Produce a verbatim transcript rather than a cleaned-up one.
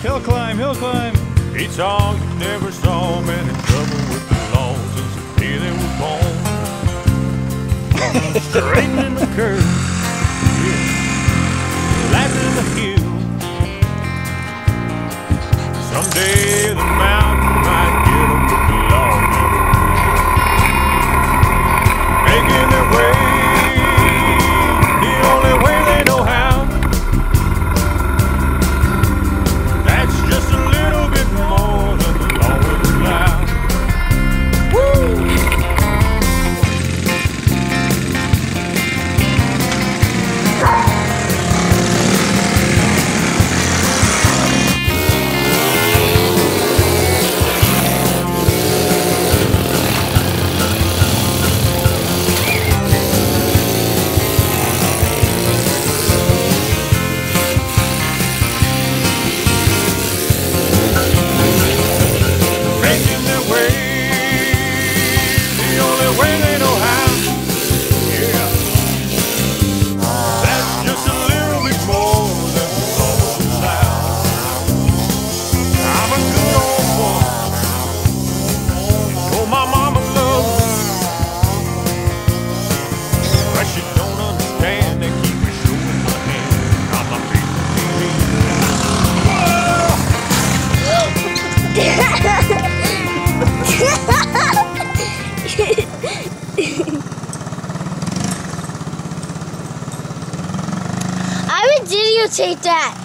Hill climb, hill climb. He talked, never saw men in trouble with the law since the day they were born. Straightening the curve, yeah, flattening the hill. Someday the mountain might get them, but the law never will. Making their way the only way they know how. That's just a little bit more than the law will allow. Woo! I would videotape that.